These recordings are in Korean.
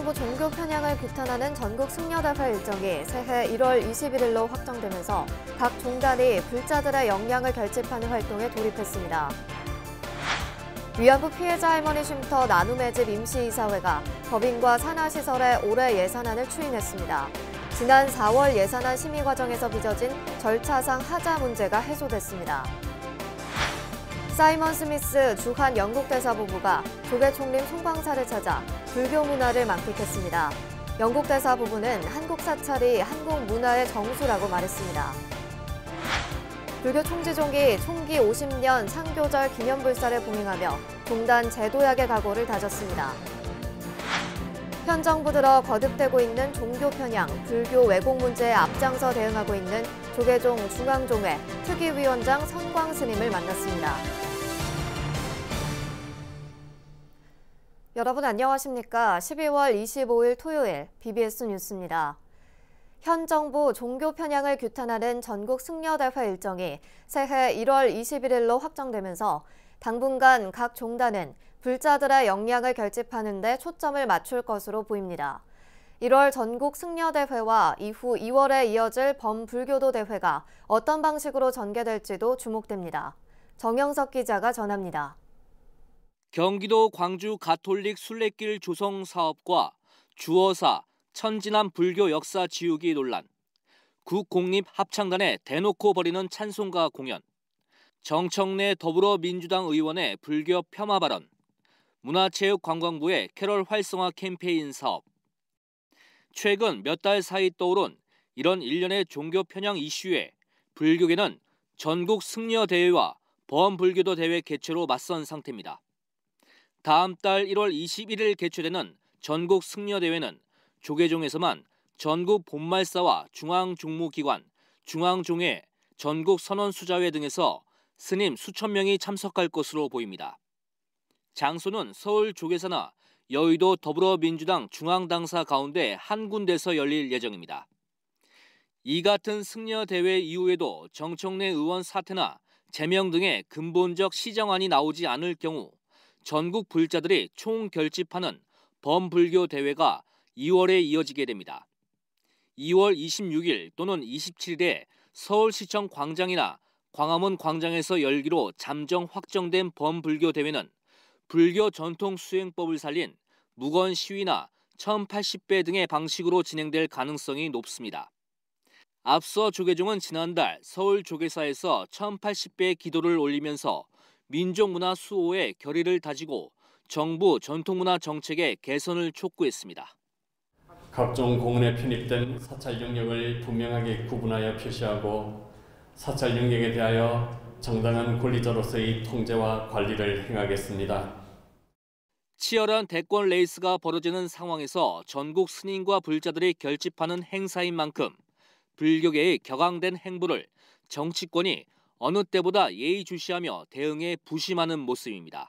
현정부 종교 편향을 규탄하는 전국 승려대회 일정이 새해 1월 21일로 확정되면서 각 종단이 불자들의 역량을 결집하는 활동에 돌입했습니다. 위안부 피해자 할머니 쉼터 나눔의 집 임시이사회가 법인과 산하시설의 올해 예산안을 추인했습니다. 지난 4월 예산안 심의 과정에서 빚어진 절차상 하자 문제가 해소됐습니다. 사이먼 스미스 주한 영국 대사부부가 조계 총림 송광사를 찾아 불교 문화를 만끽했습니다. 영국 대사부부는 한국 사찰이 한국 문화의 정수라고 말했습니다. 불교 총지종이 총기 50년 창교절 기념불사를 봉행하며 종단 재도약의 각오를 다졌습니다. 현 정부 들어 거듭되고 있는 종교 편향, 불교 왜곡 문제에 앞장서 대응하고 있는 조계종 중앙종회 특위위원장 선광 스님을 만났습니다. 여러분 안녕하십니까? 12월 25일 토요일 BBS 뉴스입니다. 현 정부 종교 편향을 규탄하는 전국 승려대회 일정이 새해 1월 21일로 확정되면서 당분간 각 종단은 불자들의 역량을 결집하는 데 초점을 맞출 것으로 보입니다. 1월 전국 승려대회와 이후 2월에 이어질 범불교도 대회가 어떤 방식으로 전개될지도 주목됩니다. 정영석 기자가 전합니다. 경기도 광주 가톨릭 순례길 조성 사업과 주어사 천진남 불교 역사 지우기 논란, 국공립합창단의 대놓고 벌이는 찬송가 공연, 정청래 더불어민주당 의원의 불교 폄하 발언, 문화체육관광부의 캐럴 활성화 캠페인 사업. 최근 몇 달 사이 떠오른 이런 일련의 종교 편향 이슈에 불교계는 전국 승려대회와 범불교도 대회 개최로 맞선 상태입니다. 다음 달 1월 21일 개최되는 전국 승려대회는 조계종에서만 전국 본말사와 중앙종무기관, 중앙종회, 전국 선원수자회 등에서 스님 수천 명이 참석할 것으로 보입니다. 장소는 서울 조계사나 여의도 더불어민주당 중앙당사 가운데 한 군데서 열릴 예정입니다. 이 같은 승려대회 이후에도 정청래 의원 사퇴나 제명 등의 근본적 시정안이 나오지 않을 경우 전국 불자들이 총결집하는 범불교 대회가 2월에 이어지게 됩니다. 2월 26일 또는 27일에 서울시청 광장이나 광화문 광장에서 열기로 잠정 확정된 범불교 대회는 불교 전통 수행법을 살린 무건 시위나 1080배 등의 방식으로 진행될 가능성이 높습니다. 앞서 조계종은 지난달 서울 조계사에서 1080배 기도를 올리면서 민족문화 수호의 결의를 다지고 정부 전통문화 정책의 개선을 촉구했습니다. 각종 공원에 편입된 사찰 영역을 분명하게 구분하여 표시하고 사찰 영역에 대하여 정당한 권리자로서의 통제와 관리를 행하겠습니다. 치열한 대권 레이스가 벌어지는 상황에서 전국 스님과 불자들이 결집하는 행사인 만큼 불교계의 격앙된 행보를 정치권이 어느 때보다 예의주시하며 대응에 부심하는 모습입니다.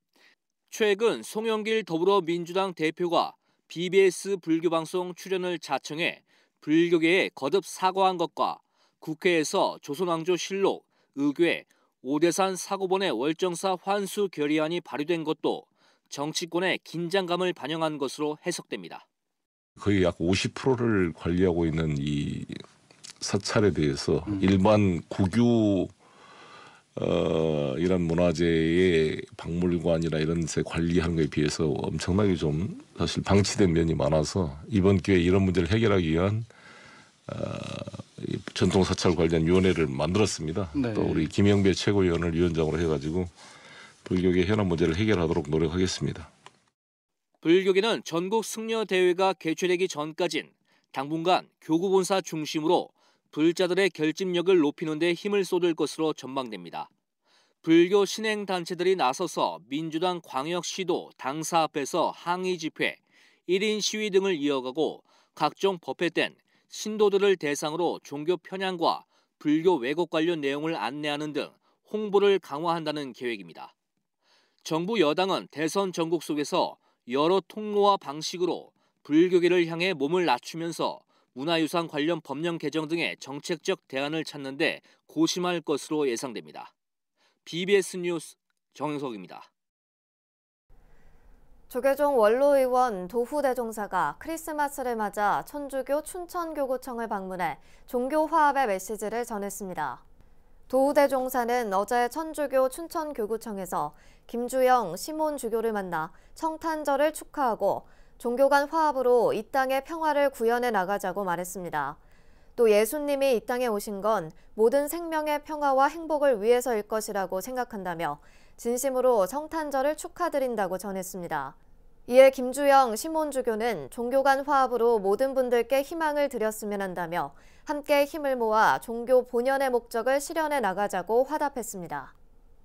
최근 송영길 더불어민주당 대표가 BBS 불교방송 출연을 자청해 불교계에 거듭 사과한 것과 국회에서 조선왕조실록, 의궤, 오대산 사고본의 월정사 환수 결의안이 발의된 것도 정치권의 긴장감을 반영한 것으로 해석됩니다. 거의 약 50%를 관리하고 있는 이 사찰에 대해서 일반 국유 이런 문화재의 박물관이나 이런 데 관리하는 것에 비해서 엄청나게 좀 사실 방치된 면이 많아서 이번 기회에 이런 문제를 해결하기 위한 전통사찰 관련 위원회를 만들었습니다. 네. 또 우리 김영배 최고위원을 위원장으로 해가지고 불교계 현안 문제를 해결하도록 노력하겠습니다. 불교계는 전국 승려대회가 개최되기 전까진 당분간 교구본사 중심으로 불자들의 결집력을 높이는 데 힘을 쏟을 것으로 전망됩니다. 불교 신행단체들이 나서서 민주당 광역시도 당사 앞에서 항의 집회, 1인 시위 등을 이어가고 각종 법회 땐 신도들을 대상으로 종교 편향과 불교 왜곡 관련 내용을 안내하는 등 홍보를 강화한다는 계획입니다. 정부 여당은 대선 전국 속에서 여러 통로와 방식으로 불교계를 향해 몸을 낮추면서 문화유산 관련 법령 개정 등의 정책적 대안을 찾는 데 고심할 것으로 예상됩니다. BBS 뉴스 정영석입니다. 조계종 원로의원 도후대종사가 크리스마스를 맞아 천주교 춘천교구청을 방문해 종교 화합의 메시지를 전했습니다. 도후대종사는 어제 천주교 춘천교구청에서 김주영 시몬 주교를 만나 성탄절을 축하하고 종교 간 화합으로 이 땅의 평화를 구현해 나가자고 말했습니다. 또 예수님이 이 땅에 오신 건 모든 생명의 평화와 행복을 위해서일 것이라고 생각한다며 진심으로 성탄절을 축하드린다고 전했습니다. 이에 김주영 시몬 주교는 종교 간 화합으로 모든 분들께 희망을 드렸으면 한다며 함께 힘을 모아 종교 본연의 목적을 실현해 나가자고 화답했습니다.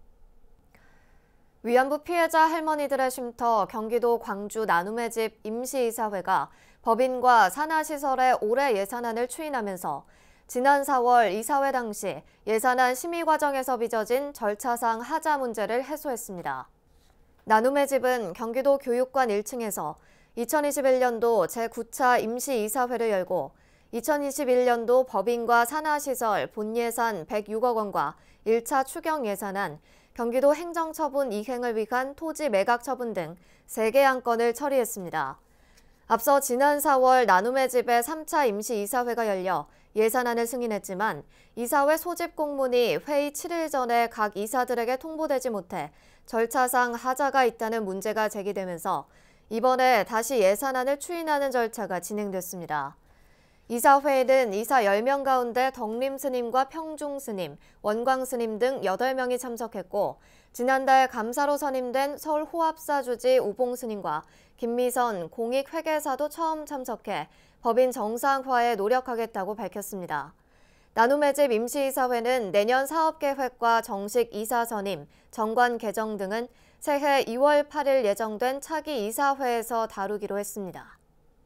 위안부 피해자 할머니들의 쉼터 경기도 광주 나눔의 집 임시이사회가 법인과 산하시설의 올해 예산안을 추인하면서 지난 4월 이사회 당시 예산안 심의 과정에서 빚어진 절차상 하자 문제를 해소했습니다. 나눔의 집은 경기도 교육관 1층에서 2021년도 제9차 임시이사회를 열고 2021년도 법인과 산하시설 본예산 106억 원과 1차 추경 예산안, 경기도 행정처분 이행을 위한 토지 매각 처분 등 3개 안건을 처리했습니다. 앞서 지난 4월 나눔의 집의 3차 임시이사회가 열려 예산안을 승인했지만 이사회 소집 공문이 회의 7일 전에 각 이사들에게 통보되지 못해 절차상 하자가 있다는 문제가 제기되면서 이번에 다시 예산안을 추인하는 절차가 진행됐습니다. 이사회에는 이사 10명 가운데 덕림 스님과 평중 스님, 원광 스님 등 8명이 참석했고 지난달 감사로 선임된 서울 호합사 주지 우봉 스님과 김미선 공익회계사도 처음 참석해 법인 정상화에 노력하겠다고 밝혔습니다. 나눔의 집 임시이사회는 내년 사업계획과 정식 이사 선임, 정관 개정 등은 새해 2월 8일 예정된 차기 이사회에서 다루기로 했습니다.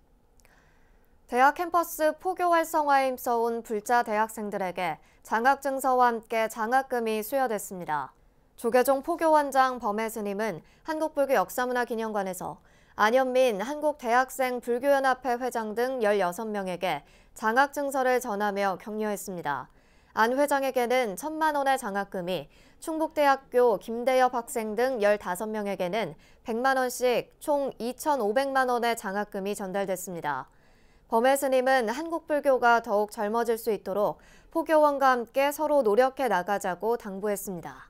대학 캠퍼스 포교 활성화에 힘써온 불자 대학생들에게 장학증서와 함께 장학금이 수여됐습니다. 조계종 포교원장 범해 스님은 한국불교 역사문화기념관에서 안현민 한국대학생 불교연합회 회장 등 16명에게 장학증서를 전하며 격려했습니다. 안 회장에게는 1,000만 원의 장학금이, 충북대학교 김대엽 학생 등 15명에게는 100만 원씩 총 2,500만 원의 장학금이 전달됐습니다. 범해 스님은 한국불교가 더욱 젊어질 수 있도록 포교원과 함께 서로 노력해 나가자고 당부했습니다.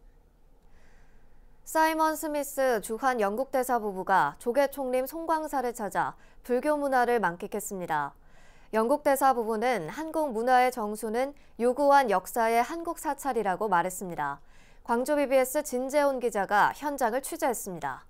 사이먼 스미스 주한 영국 대사 부부가 조계 총림 송광사를 찾아 불교 문화를 만끽했습니다. 영국 대사 부부는 한국 문화의 정수는 유구한 역사의 한국 사찰이라고 말했습니다. 광주 BBS 진재훈 기자가 현장을 취재했습니다.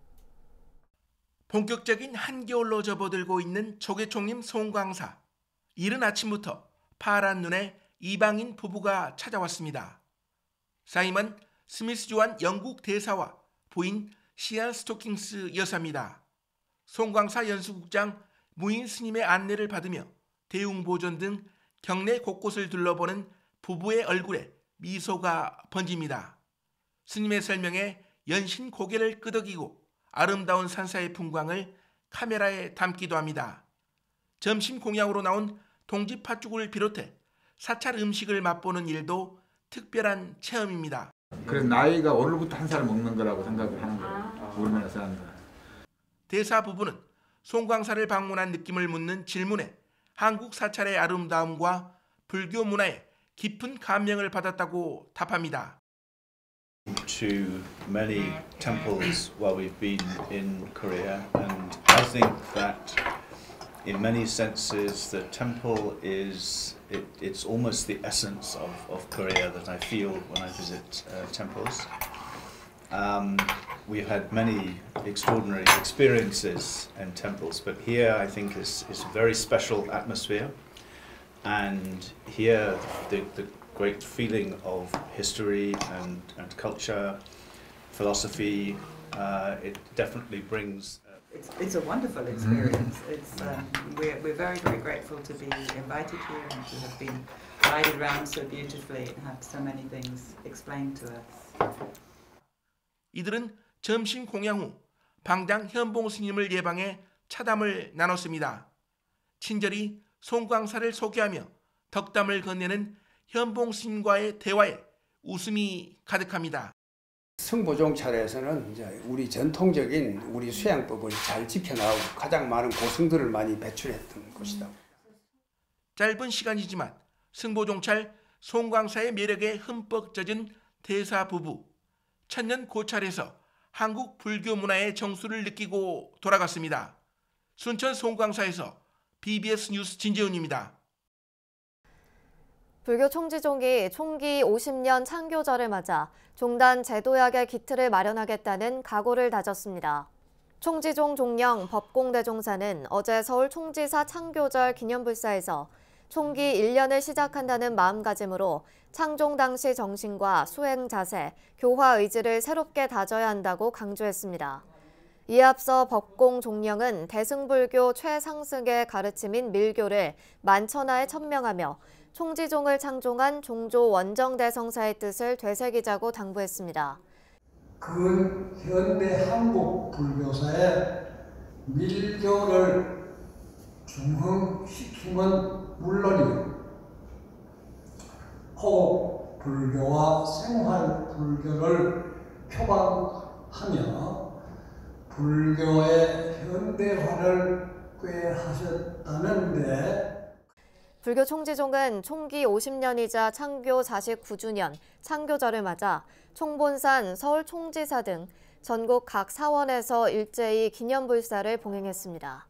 본격적인 한겨울로 접어들고 있는 조계 총림 송광사. 이른 아침부터 파란 눈에 이방인 부부가 찾아왔습니다. 사이먼 스미스 주한 영국 대사와 부인 시안 스토킹스 여사입니다. 송광사 연수국장 무인 스님의 안내를 받으며 대웅보존 등 경내 곳곳을 둘러보는 부부의 얼굴에 미소가 번집니다. 스님의 설명에 연신 고개를 끄덕이고 아름다운 산사의 풍광을 카메라에 담기도 합니다. 점심 공양으로 나온 동지 팥죽을 비롯해 사찰 음식을 맛보는 일도 특별한 체험입니다. 그래서 나이가 오늘부터 한 살 먹는 거라고 생각을 하는 거예요. 우리나라 사람들. 대사 부부는 송광사를 방문한 느낌을 묻는 질문에 한국 사찰의 아름다움과 불교 문화에 깊은 감명을 받았다고 답합니다. To many temples while we've been in Korea, and I think that in many senses the temple is it's almost the essence of Korea that I feel when I visit temples. We've had many extraordinary experiences in temples, but here I think is a very special atmosphere, and here the great feeling of history and culture, philosophy, it definitely brings. It's a wonderful experience. We're very grateful to be invited here and to have been guided around so beautifully and have so many things explained to us. 이들은 점심 공양 후 방장 현봉 스님을 예방해 차담을 나눴습니다. 친절히 송광사를 소개하며 덕담을 건네는 현봉 스님과의 대화에 웃음이 가득합니다. 승보종 차례에서는 이제 우리 전통적인 우리 수양법을 잘 지켜나가고 가장 많은 고승들을 많이 배출했던 곳이다. 짧은 시간이지만 승보종찰 송광사의 매력에 흠뻑 젖은 대사 부부. 천년 고찰에서 한국 불교 문화의 정수를 느끼고 돌아갔습니다. 순천 송광사에서 BBS 뉴스 진재훈입니다. 불교 총지종이 총기 50년 창교절을 맞아 종단 제도약의 기틀을 마련하겠다는 각오를 다졌습니다. 총지종 종령 법공대종사는 어제 서울 총지사 창교절 기념불사에서 총기 1년을 시작한다는 마음가짐으로 창종 당시 정신과 수행 자세, 교화 의지를 새롭게 다져야 한다고 강조했습니다. 이에 앞서 법공 종령은 대승불교 최상승의 가르침인 밀교를 만천하에 천명하며 총지종을 창종한 종조 원정대성사의 뜻을 되새기자고 당부했습니다. 근현대 한국 불교사의 밀교를 중흥시킴은 물론이요, 호흡 불교와 생활 불교를 표방하며 불교의 현대화를 꾀하셨다는데, 불교 총지종은 총기 50년이자 창교 49주년 창교절을 맞아 총본산, 서울 총지사 등 전국 각 사원에서 일제히 기념불사를 봉행했습니다.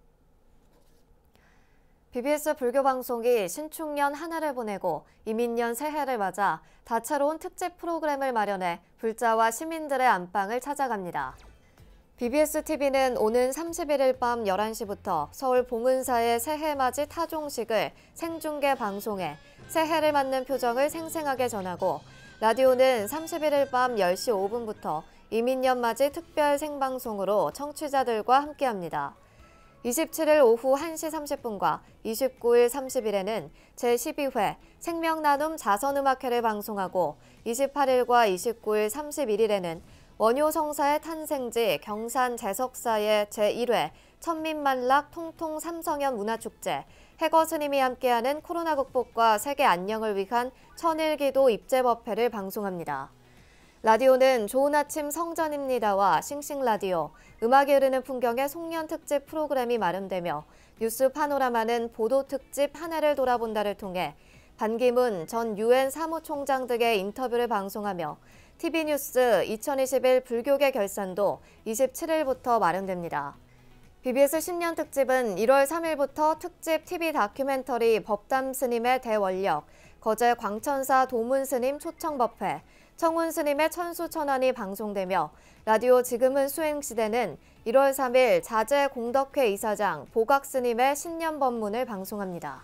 BBS 불교방송이 신축년 한 해를 보내고 이민년 새해를 맞아 다채로운 특집 프로그램을 마련해 불자와 시민들의 안방을 찾아갑니다. BBS TV는 오는 31일 밤 11시부터 서울 봉은사의 새해맞이 타종식을 생중계 방송해 새해를 맞는 표정을 생생하게 전하고, 라디오는 31일 밤 10시 5분부터 이민년맞이 특별 생방송으로 청취자들과 함께합니다. 27일 오후 1시 30분과 29일 30일에는 제12회 생명나눔 자선음악회를 방송하고, 28일과 29일 31일에는 원효성사의 탄생지 경산 제석사의 제1회 천민만락 통통 삼성연 문화축제, 해거 스님이 함께하는 코로나 극복과 세계 안녕을 위한 천일기도 입제법회를 방송합니다. 라디오는 좋은 아침 성전입니다와 싱싱라디오, 음악이 흐르는 풍경의 송년 특집 프로그램이 마련되며, 뉴스 파노라마는 보도 특집 한 해를 돌아본다를 통해 반기문 전 UN 사무총장 등의 인터뷰를 방송하며, TV뉴스 2021 불교계 결산도 27일부터 마련됩니다. BBS 신년 특집은 1월 3일부터 특집 TV 다큐멘터리 법담 스님의 대원력, 거제 광천사 도문 스님 초청법회, 청운 스님의 천수천안이 방송되며, 라디오 지금은 수행시대는 1월 3일 자재 공덕회 이사장 보각 스님의 신년 법문을 방송합니다.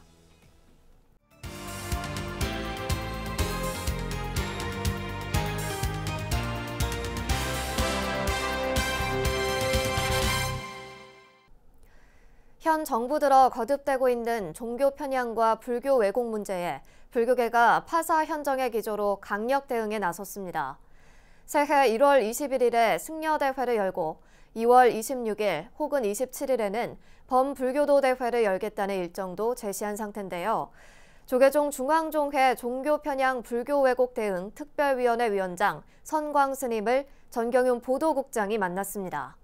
현 정부 들어 거듭되고 있는 종교 편향과 불교 왜곡 문제에 불교계가 파사 현정의 기조로 강력 대응에 나섰습니다. 새해 1월 21일에 승려대회를 열고 2월 26일 혹은 27일에는 범불교도 대회를 열겠다는 일정도 제시한 상태인데요. 조계종 중앙종회 종교편향 불교 왜곡 대응 특별위원회 위원장 선광 스님을 전경윤 보도국장이 만났습니다.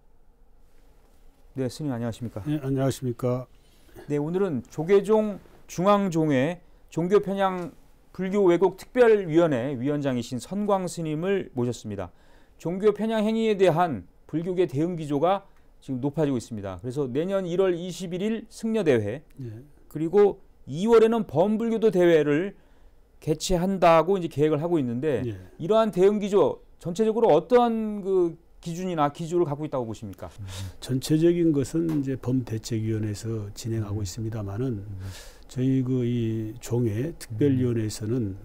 네, 스님 안녕하십니까? 네, 안녕하십니까? 네, 오늘은 조계종 중앙종회 종교편향 불교 왜곡 특별위원회 위원장이신 선광 스님을 모셨습니다. 종교편향 행위에 대한 불교계 대응 기조가 지금 높아지고 있습니다. 그래서 내년 1월 21일 승려대회, 그리고 2월에는 범불교도 대회를 개최한다고 이제 계획을 하고 있는데, 이러한 대응 기조 전체적으로 어떠한 그 기준이나 기조를 갖고 있다고 보십니까? 전체적인 것은 이제 범대책위원회에서 진행하고 있습니다만은 저희 이 종회 특별위원회에서는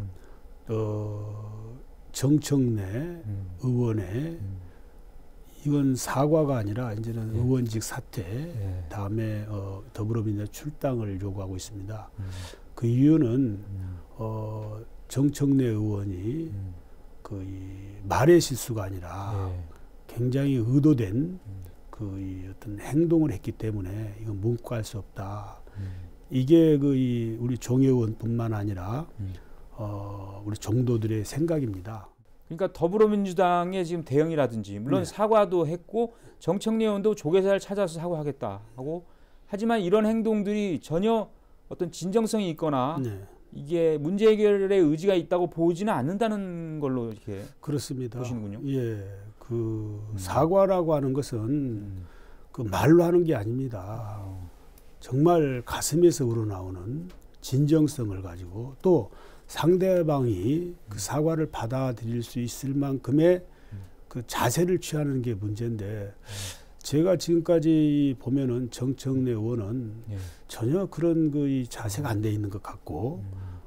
정청래 의원의 이건 사과가 아니라 이제는 의원직 사퇴, 다음에 더불어민주당 출당을 요구하고 있습니다. 그 이유는 정청래 의원이 이 말의 실수가 아니라 굉장히 의도된 이 어떤 행동을 했기 때문에 이건 묵과할 수 없다. 이게 우리 종회의원뿐만 아니라 우리 종도들의 생각입니다. 그러니까 더불어민주당의 지금 대응이라든지 물론 사과도 했고 정청래 의원도 조계사를 찾아서 사과하겠다 하고 하지만 이런 행동들이 전혀 어떤 진정성이 있거나 이게 문제 해결의 의지가 있다고 보지는 않는다는 걸로 이렇게 그렇습니다. 보시는군요. 예, 그 사과라고 하는 것은 그 말로 하는 게 아닙니다. 정말 가슴에서 우러나오는 진정성을 가지고 또 상대방이 그 사과를 받아들일 수 있을 만큼의 그 자세를 취하는 게 문제인데 제가 지금까지 보면은 정청래 의원은 전혀 그런 그 자세가 안 돼 있는 것 같고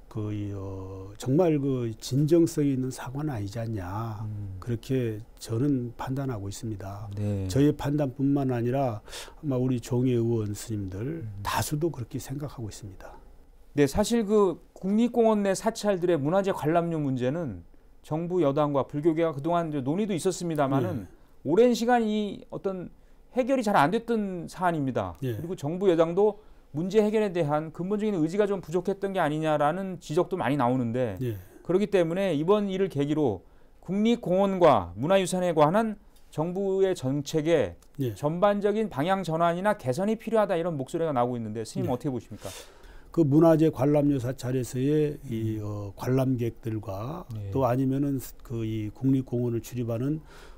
정말 그 진정성이 있는 사과는 아니지 않냐 그렇게 저는 판단하고 있습니다. 네. 저의 판단뿐만 아니라 아마 우리 종의 의원 스님들 다수도 그렇게 생각하고 있습니다. 네, 사실 그 국립공원 내 사찰들의 문화재 관람료 문제는 정부 여당과 불교계가 그동안 논의도 있었습니다만은 오랜 시간 이 어떤 해결이 잘 안 됐던 사안입니다. 그리고 정부 여당도 문제 해결에 대한 근본적인 의지가 좀 부족했던 게 아니냐라는 지적도 많이 나오는데 그렇기 때문에 이번 일을 계기로 국립공원과 문화유산에 관한 정부의 정책에 전반적인 방향 전환이나 개선이 필요하다 이런 목소리가 나오고 있는데 스님 어떻게 보십니까? 그 문화재 관람료 사찰에서의 이 관람객들과 또 아니면은 그 이 국립공원을 출입하는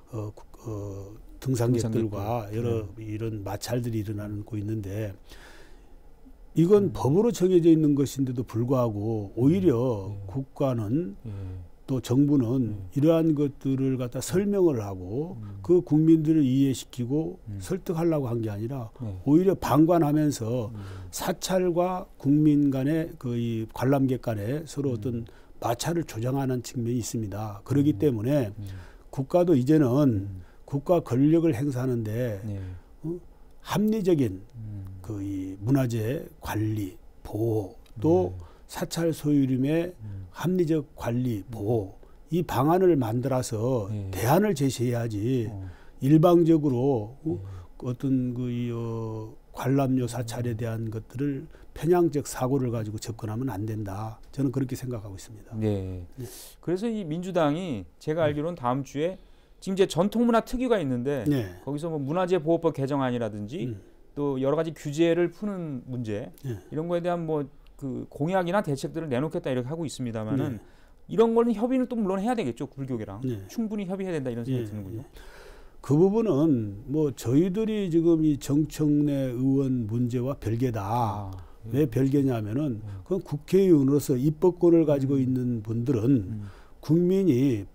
등산객들과 여러 이런 마찰들이 일어나고 있는데 이건 법으로 정해져 있는 것인데도 불구하고 오히려 국가는 또 정부는 이러한 것들을 갖다 설명을 하고 그 국민들을 이해시키고 설득하려고 한 게 아니라 오히려 방관하면서 사찰과 국민 간의 그 이 관람객 간에 서로 어떤 마찰을 조장하는 측면이 있습니다. 그렇기 때문에 국가도 이제는 국가 권력을 행사하는데 합리적인 그 이 문화재 관리 보호 또 사찰 소유림의 합리적 관리 보호 이 방안을 만들어서 대안을 제시해야지 일방적으로 어떤 그 관람료 사찰에 대한 것들을 편향적 사고를 가지고 접근하면 안 된다. 저는 그렇게 생각하고 있습니다. 네. 그래서 이 민주당이 제가 알기로는 다음 주에 지금 이제 전통문화 특위가 있는데 거기서 뭐 문화재 보호법 개정안이라든지 또 여러 가지 규제를 푸는 문제 이런 거에 대한 뭐 그 공약이나 대책들을 내놓겠다 이렇게 하고 있습니다만은 이런 거는 협의는 또 물론 해야 되겠죠. 불교계랑 충분히 협의해야 된다 이런 생각이 드는군요. 그 부분은 뭐 저희들이 지금 이 정청래 의원 문제와 별개다. 왜 별개냐면은 그건 국회의원으로서 입법권을 가지고 있는 분들은 국민이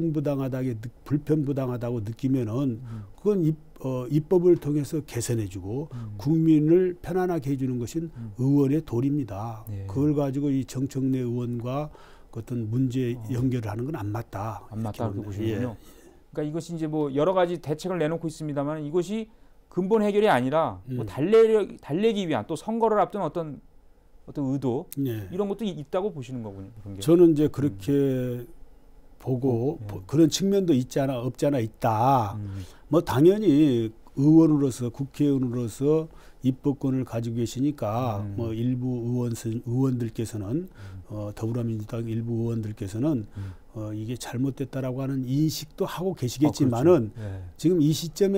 불편부당하다고 느끼면은 그건 입법을 통해서 개선해주고 국민을 편안하게 해주는 것은 의원의 도리입니다. 그걸 가지고 이 정청래 의원과 어떤 문제 연결을 하는 건 안 맞다. 안 맞다 그렇게 보시는군요. 그러니까 이것이 이제 뭐 여러 가지 대책을 내놓고 있습니다만 이것이 근본 해결이 아니라 뭐 달래기 위한 또 선거를 앞둔 어떤 의도 이런 것도 있다고 보시는 거군요. 그런 게. 저는 이제 그렇게 보고 그런 측면도 없지 않아 있다. 뭐 당연히 의원으로서 국회의원으로서 입법권을 가지고 계시니까 뭐 일부 의원들께서는 더불어민주당 일부 의원들께서는 이게 잘못됐다라고 하는 인식도 하고 계시겠지만은 지금 이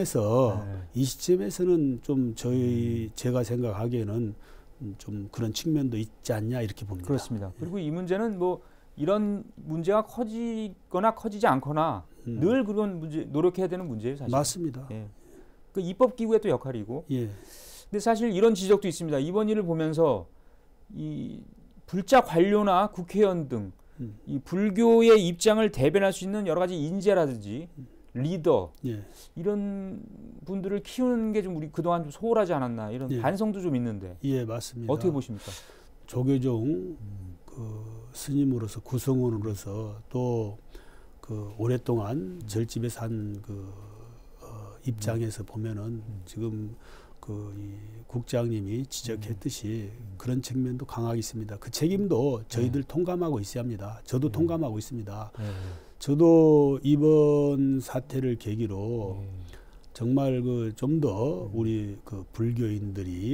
시점에서는 좀 제가 생각하기에는 좀 그런 측면도 있지 않냐 이렇게 봅니다. 그렇습니다. 그리고 이 문제는 뭐 이런 문제가 커지거나 커지지 않거나 늘 그런 문제 노력해야 되는 문제예요, 사실. 맞습니다. 그 입법 기구의 또 역할이고. 근데 사실 이런 지적도 있습니다. 이번 일을 보면서 이 불자 관료나 국회의원 등 이 불교의 입장을 대변할 수 있는 여러 가지 인재라든지 리더 이런 분들을 키우는 게 좀 우리 그동안 좀 소홀하지 않았나 이런 반성도 좀 있는데. 맞습니다. 어떻게 보십니까? 조계종 그 스님으로서 구성원으로서 또 그 오랫동안 절집에 산 그 입장에서 보면은 지금 이 국장님이 지적했듯이 그런 측면도 강하게 있습니다. 그 책임도 저희들 통감하고 있어야 합니다. 저도 통감하고 있습니다. 저도 이번 사태를 계기로 정말 좀 더 우리 그 불교인들이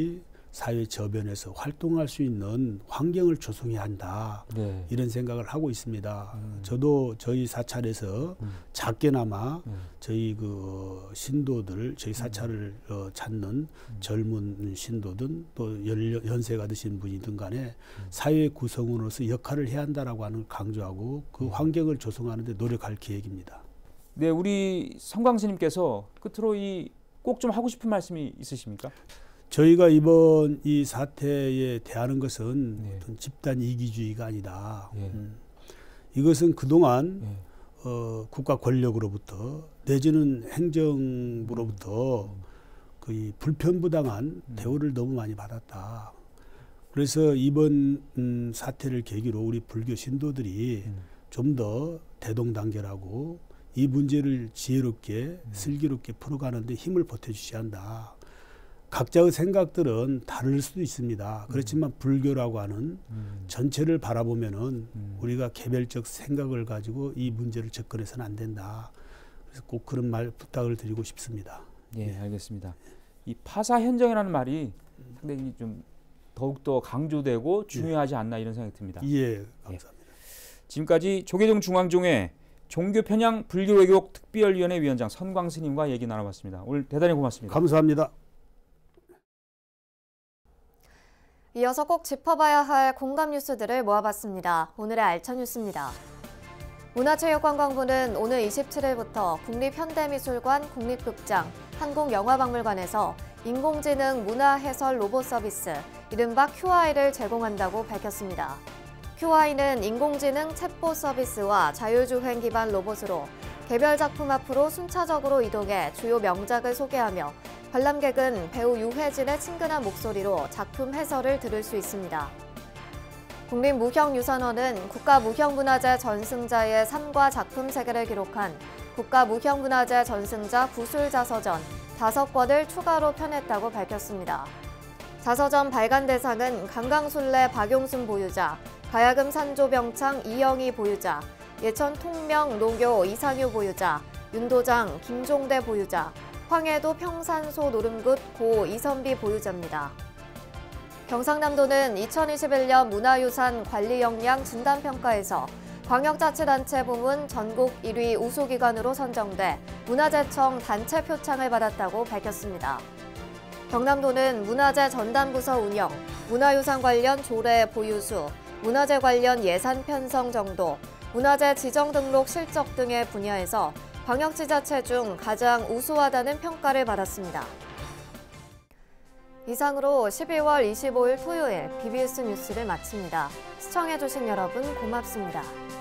사회 저변에서 활동할 수 있는 환경을 조성해야 한다. 네. 이런 생각을 하고 있습니다. 저도 저희 사찰에서 작게나마 저희 그 신도들, 저희 사찰을 찾는 젊은 신도든 또 연세가 드신 분이든 간에 사회 구성원으로서 역할을 해야 한다라고 하는 걸 강조하고 그 환경을 조성하는 데 노력할 계획입니다. 네, 우리 성광 스님께서 끝으로 꼭 좀 하고 싶은 말씀이 있으십니까? 저희가 이번 이 사태에 대하는 것은 어떤 집단 이기주의가 아니다. 이것은 그동안 국가 권력으로부터 내지는 행정부로부터 그 불편부당한 대우를 너무 많이 받았다. 그래서 이번 사태를 계기로 우리 불교 신도들이 좀 더 대동단결하고 이 문제를 지혜롭게 슬기롭게 풀어가는 데 힘을 보태주셔야 한다. 각자의 생각들은 다를 수도 있습니다. 그렇지만 불교라고 하는 전체를 바라보면은 우리가 개별적 생각을 가지고 이 문제를 접근해서는 안 된다. 그래서 꼭 그런 말 부탁을 드리고 싶습니다. 예, 알겠습니다. 이 파사 현정이라는 말이 상당히 좀 더욱더 강조되고 중요하지 않나 이런 생각이 듭니다. 예, 감사합니다. 지금까지 조계종 중앙종회 종교편향 불교외교국 특별위원회 위원장 선광 스님과 얘기 나눠봤습니다. 오늘 대단히 고맙습니다. 감사합니다. 이어서 꼭 짚어봐야 할 공감 뉴스들을 모아봤습니다. 오늘의 알찬 뉴스입니다. 문화체육관광부는 오늘 27일부터 국립현대미술관, 국립극장, 한국영화박물관에서 인공지능 문화해설 로봇 서비스, 이른바 QI를 제공한다고 밝혔습니다. QI는 인공지능 챗봇 서비스와 자율주행 기반 로봇으로 개별 작품 앞으로 순차적으로 이동해 주요 명작을 소개하며 관람객은 배우 유해진의 친근한 목소리로 작품 해설을 들을 수 있습니다. 국립무형유산원은 국가무형문화재 전승자의 삶과 작품 세계를 기록한 국가무형문화재 전승자 구술자서전 5권을 추가로 펴냈다고 밝혔습니다. 자서전 발간 대상은 강강술래 박용순 보유자, 가야금 산조병창 이영희 보유자, 예천 통명 노교 이상유 보유자, 윤도장 김종대 보유자, 황해도 평산소 노름굿 고 이선비 보유자입니다. 경상남도는 2021년 문화유산 관리 역량 진단평가에서 광역자치단체 부문 전국 1위 우수기관으로 선정돼 문화재청 단체 표창을 받았다고 밝혔습니다. 경남도는 문화재 전담부서 운영, 문화유산 관련 조례 보유수, 문화재 관련 예산 편성 정도, 문화재 지정 등록 실적 등의 분야에서 광역지자체 중 가장 우수하다는 평가를 받았습니다. 이상으로 12월 25일 토요일 BBS 뉴스를 마칩니다. 시청해주신 여러분 고맙습니다.